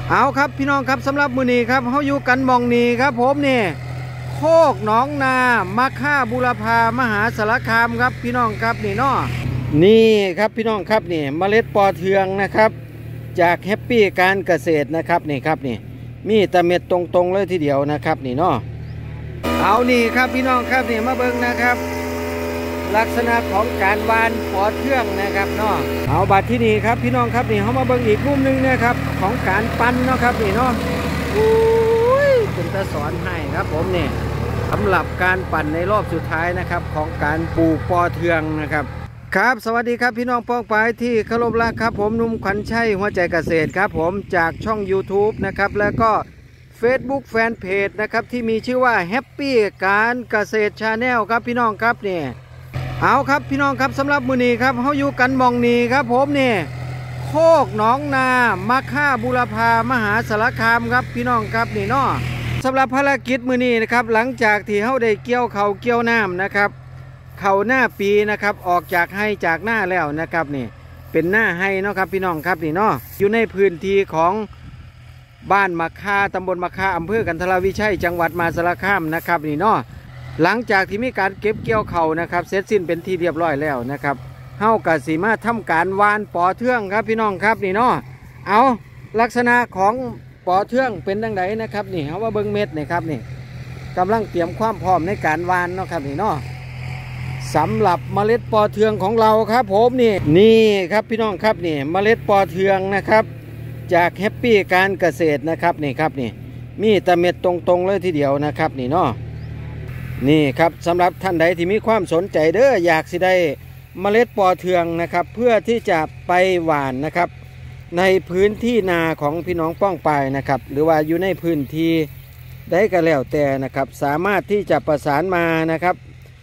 เอาครับพี่น้องครับสำหรับมื้อนี้ครับเขาอยู่กันมองนี้ครับผมนี่โคกหนองนามาค่าบุรพามหาสารคามครับพี่น้องครับนี่เนาะนี่ครับพี่น้องครับนี่เมล็ดปอเทืองนะครับจากแฮปปี้การเกษตรนะครับนี่ครับนี่มีแต่เม็ดตรงๆเลยทีเดียวนะครับนี่เนาะเอานี่ครับพี่น้องครับนี่มาเบิ่งนะครับลักษณะของการวานปอเทืองนะครับเนาะเอาบัดที่นี่ครับพี่น้องครับนี่เขามาเบิ่งอีกมุมนึงนะครับของการปั้นเนาะครับนี่เนาะเป็นตาสอนให้ครับผมนี่สำหรับการปั่นในรอบสุดท้ายนะครับของการปลูกปอเทืองนะครับครับสวัสดีครับพี่น้องป้องปายที่เคารพรักครับผมหนุ่มขวัญชัยหัวใจเกษตรครับผมจากช่อง YouTube นะครับแล้วก็ Facebook Fanpage นะครับที่มีชื่อว่า Happy การเกษตร Channel ครับพี่น้องครับนี่เอาครับพี่น้องครับสำหรับมื้อนี้ครับเขาอยู่กันมองนี้ครับผมนี่โคกหนองนามาค่าบุรพามหาสารคามครับพี่น้องครับนี่เนาะสำหรับภารกิจมื้อนี้นะครับหลังจากที่เขาได้เกี่ยวเขาเกี่ยวน้ำนะครับเขาหน้าปีนะครับออกจากให้จากหน้าแล้วนะครับนี่เป็นหน้าให้เนาะครับพี่น้องครับนี่เนาะอยู่ในพื้นที่ของบ้านมะค่าตำบลมะค่าอำเภอกันทรวิชัยจังหวัดมหาสารคามนะครับนี่เนาะหลังจากที่มีการเก็บเกี่ยวเขานะครับเสร็จสิ้นเป็นที่เรียบร้อยแล้วนะครับเฮากะสีมาทำการวานปอเทืองครับพี่น้องครับนี่เนาะเอาลักษณะของปอเทืองเป็นดังไดนะครับนี่เอาว่าเบิ้งเม็ดนี่ครับนี่กำลังเตรียมความพร้อมในการวานเนาะครับนี่เนาะสำหรับเมล็ดปอเทืองของเราครับผมนี่ครับพี่น้องครับนี่เมล็ดปอเทืองนะครับจากแฮปปี้การเกษตรนะครับนี่ครับนี่มีแต่เม็ดตรงๆเลยทีเดียวนะครับนี่เนาะนี่ครับสำหรับท่านใดที่มีความสนใจเด้ออยากสิได้เมล็ดปอเทืองนะครับเพื่อที่จะไปหว่านนะครับในพื้นที่นาของพี่น้องป้องปายนะครับหรือว่าอยู่ในพื้นที่ได้ก็แล้วแต่นะครับสามารถที่จะประสานมานะครับ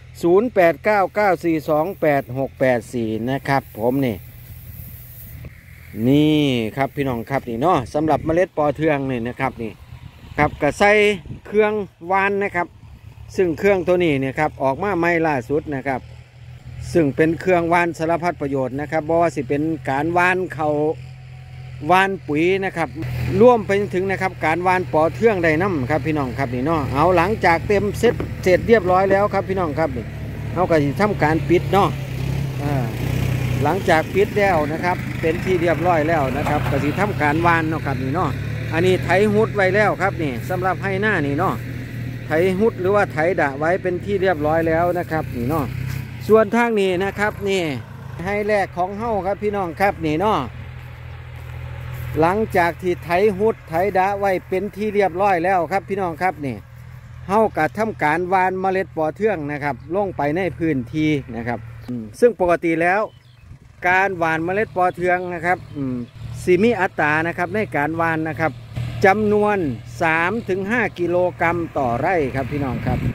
0899428684นะครับผมนี่ครับพี่น้องครับนี่เนาะสำหรับเมล็ดปอเทืองนี่นะครับนี่ครับก็ใส่เครื่องวานนะครับซึ่งเครื่องตัวนี้เนี่ยครับออกมาใหม่ล่าสุดนะครับซึ่งเป็นเครื่องวานสารพัดประโยชน์นะครับเพราะว่าสิเป็นการวานเขาวานปุ๋ยนะครับร่วมไปถึงนะครับการวานปอเทืองได้น้ำครับพี่น้องครับนี่เนาะเอาหลังจากเต็มเสร็จเรียบร้อยแล้วครับพี่น้องครับนี่เอาก็จะทำการปิดเนาะหลังจากปิดแล้วนะครับเป็นที่เรียบร้อยแล้วนะครับก็จะทำการวานเนาะครับนี่เนาะอันนี้ไถหุดไว้แล้วครับนี่สำหรับให้หน้านี่เนาะไถหุดหรือว่าไถดะไว้เป็นที่เรียบร้อยแล้วนะครับนี่เนาะส่วนทางนี้นะครับนี่ให้แรกของเฮ้าครับพี่น้องครับนี่เนาะหลังจากที่ไถหุดไถดะไว้เป็นที่เรียบร้อยแล้วครับพี่น้องครับนี่เฮ้าก็ทำการวานเมล็ดปอเทืองนะครับลงไปในพื้นที่นะครับซึ่งปกติแล้วการหว่านเมล็ดปอเทืองนะครับสิมีอัตรานะครับในการหว่านนะครับจำนวน 3-5 กิโลกรัมต่อไร่ครับพี่น้องครับ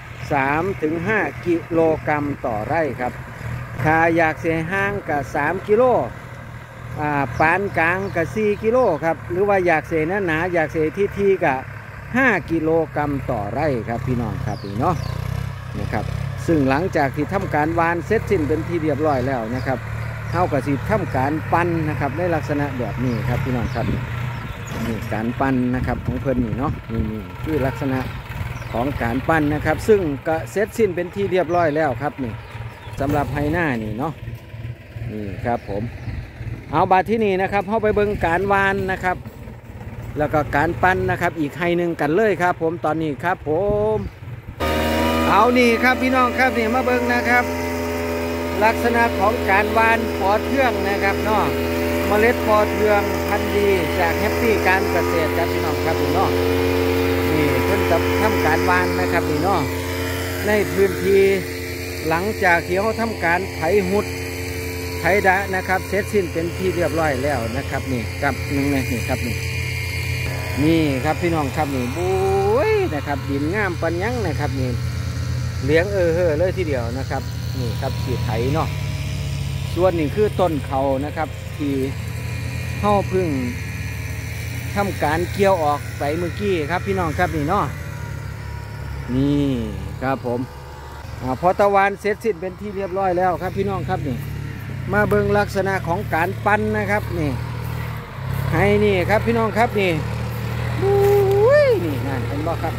3-5 กิโลกรัมต่อไร่ครับถ้าอยากเสียห้างกับ3 กิโลปานกลางกับ4 กิโลครับหรือว่าอยากเสียหนาอยากเสียที่กับ5 กิโลกรัมต่อไร่ครับพี่น้องครับพี่เนาะนะครับซึ่งหลังจากที่ทำการวานเสร็จสิ้นเป็นที่เรียบร้อยแล้วนะครับเท่ากับที่ทำการปั้นนะครับในลักษณะแบบนี้ครับพี่น้องครับนี่การปั้นนะครับของเพิ่นนี่เนาะนี่คือลักษณะของการปั้นนะครับซึ่งก็เสร็จสิ้นเป็นที่เรียบร้อยแล้วครับนี่สำหรับไฮหน้านี่เนาะนี่ครับผมเอาบาที่นี่นะครับเข้าไปเบิ่งการวานนะครับแล้วก็การปั้นนะครับอีกไฮหนึ่งกันเลยครับผมตอนนี้ครับผมเอานี่ครับพี่น้องครับนี่มาเบิ่งนะครับลักษณะของการวานปอเทืองนะครับเนาะเมล็ดปอเทืองพันธุ์ดีจากแฮปปี้การเกษตรครับพี่น้องครับพี่น้องนี่เพิ่นจะทำการวานนะครับพี่น้องในพื้นที่หลังจากที่เขาทำการไถหุดไถดะนะครับเสร็จสิ้นเป็นที่เรียบร้อยแล้วนะครับนี่กับนี่ครับนี่ครับพี่น้องครับนี่บุ้ยนะครับดินงามปัญญังนะครับนี่เลี้ยงเลยทีเดียวนะครับนี่ครับที่ไถเนาะส่วนนี้คือต้นเขานะครับที่เข้าพึ่งทำการเกี่ยวออกไปเมื่อกี้ครับพี่น้องครับนี่เนาะนี่ครับผมพอตะวันเสร็จสิ้นเป็นที่เรียบร้อยแล้วครับพี่น้องครับนี่มาเบิ่งลักษณะของการปั้นนะครับนี่ให้นี่ครับพี่น้องครับนี่อุ้ยนี่นั่นเห็นบ่ครับ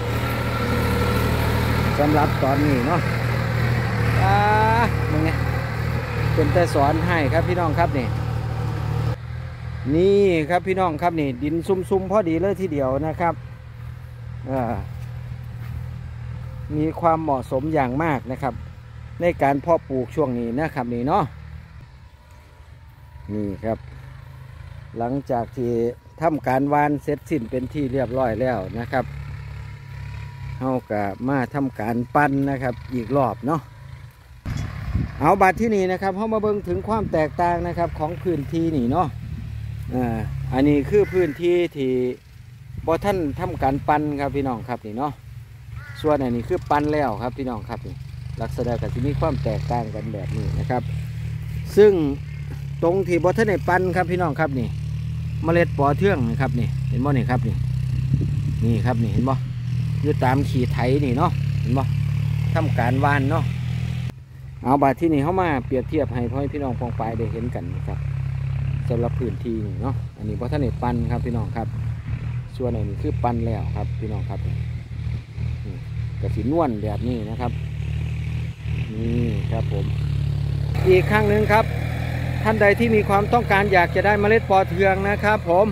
สำหรับตอนนี้เนาะมึงเนี่ยเป็นแต่สอนให้ครับพี่น้องครับนี่ครับพี่น้องครับนี่ดินซุ่มๆพอดีเลยทีเดียวนะครับมีความเหมาะสมอย่างมากนะครับในการเพาะปลูกช่วงนี้นะครับนี่เนาะนี่ครับหลังจากที่ทำการวานเสร็จสิ้นเป็นที่เรียบร้อยแล้วนะครับเฮาก็มาทำการปั้นนะครับอีกรอบเนาะเอาบัดที่นี่นะครับเฮามาเบิ่งถึงความแตกต่างนะครับของพื้นที่นี่เนาะอันนี้คือพื้นที่ที่บ่ท่านทำการปั้นครับพี่น้องครับนี่เนาะส่วนอันนี้คือปั้นแล้วครับพี่น้องครับนี่ลักษณะก็จะมีความแตกต่างกันแบบนี้นะครับซึ่งตรงที่บ่ท่านได้ปั้นครับพี่น้องครับนี่เมล็ดปอเทืองนะครับนี่เห็นบ่นี่ครับนี่ครับนี่เห็นบ่อยู่ตามขีดไถนี่เนาะเห็นบ่ทำการวานเนาะเอาบาดที่นี่เข้ามาเปรียบเทียบให้พ่อพี่น้องปองปลายได้เห็นกันนะครับสำหรับพื้นที่นี่เนาะอันนี้บ่ท่านได้ปั้นครับพี่น้องครับส่วนอันนี้คือปั้นแล้วครับพี่น้องครับกระสีนวลแบบนี้นะครับนี่ครับผมอีกครั้งหนึ่งครับท่านใดที่มีความต้องการอยากจะได้เมล็ดปอเทืองนะครับผม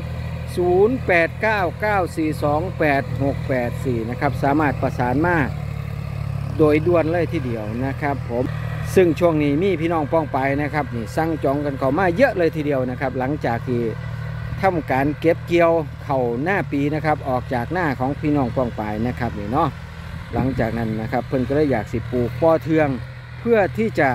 0899428684นะครับสามารถประสานมาโดยด่วนเลยทีเดียวนะครับผมซึ่งช่วงนี้มีพี่น้องป้องไปนะครับนี่สั่งจองกันเข้ามาเยอะเลยทีเดียวนะครับหลังจากที่ทำการเก็บเกี่ยวเข่าหน้าปีนะครับออกจากหน้าของพี่น้องป้องไปนะครับนี่เนาะหลังจากนั้นนะครับเพิ่นก็เลยอยากสิปลูกปอเทืองเพื่อที่จะ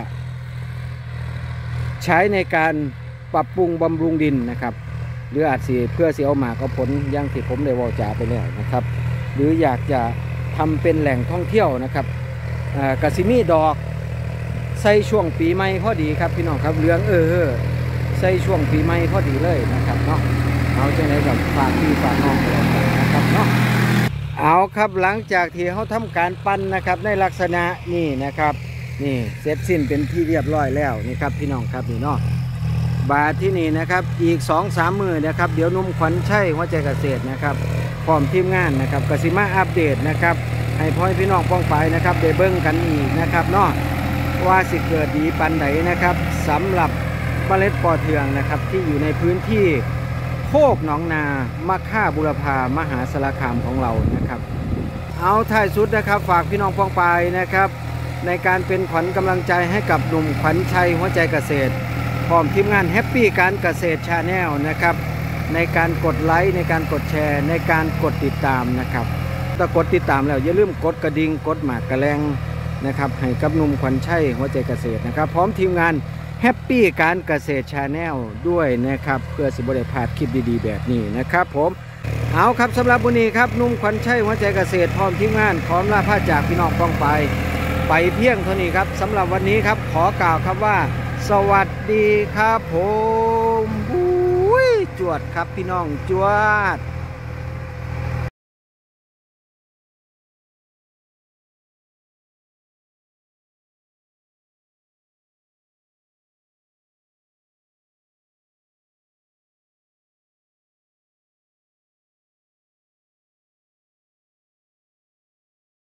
ใช้ในการปรับปรุงบำรุงดินนะครับหรืออาจสิเพื่อสิเอาหมากเอาผลอย่างที่ผมได้ว่าจาไปแล้วนะครับหรืออยากจะทำเป็นแหล่งท่องเที่ยวนะครับกะสิมีดอกใส่ช่วงปีใหม่พอดีครับพี่น้องครับเหลืองใส่ช่วงปีใหม่พอดีเลยนะครับเนาะเอาจังได๋กับฝากพี่ฝากน้องนะครับเนาะเอาครับหลังจากที่เขาทำการปั้นนะครับในลักษณะนี่นะครับนี่เสร็จสิ้นเป็นที่เรียบร้อยแล้วนี่ครับพี่น้องครับนี่เนาะบาทที่นี่นะครับอีก 2-3 มื้อนะครับเดี๋ยวนุ่มขวัญชัยหัวใจเกษตรนะครับพร้อมทีมงานนะครับกสิมาอัปเดตนะครับให้พ่อพี่น้องป้องไปนะครับได้เบิ่งกันอีกนะครับเนาะว่าสิเกิดดีปันไหนนะครับสำหรับเมล็ดปอเทืองนะครับที่อยู่ในพื้นที่โคกหนองนามะค่าบุรพามหาสารคามของเรานะครับเอาท้ายสุดนะครับฝากพี่น้องป้องไปนะครับในการเป็นขวัญกำลังใจให้กับหนุ่มขวัญชัยหัวใจเกษตรพร้อมทีมงานแฮปปี้การเกษตรชาแนลนะครับในการกดไลค์ในการกดแชร์ในการกดติดตามนะครับถ้ากดติดตามแล้วอย่าลืมกดกระดิ่งกดหมากกระแลงนะครับให้กับหนุ่มขวัญชัยหัวใจเกษตรนะครับพร้อมทีมงานแฮปปี้การเกษตรชาแนลด้วยนะครับเพื่อสิบได้พลาดคลิปดีๆแบบนี้นะครับผมเอาครับสำหรับวันนี้ครับหนุ่มขวัญชัยหัวใจเกษตรพร้อมทีมงานพร้อมลาพาจากพี่น้องป้องไปเพียงเท่านี้ครับสำหรับวันนี้ครับขอกล่าวครับว่าสวัสดีครับผมจวดครับพี่น้องจวด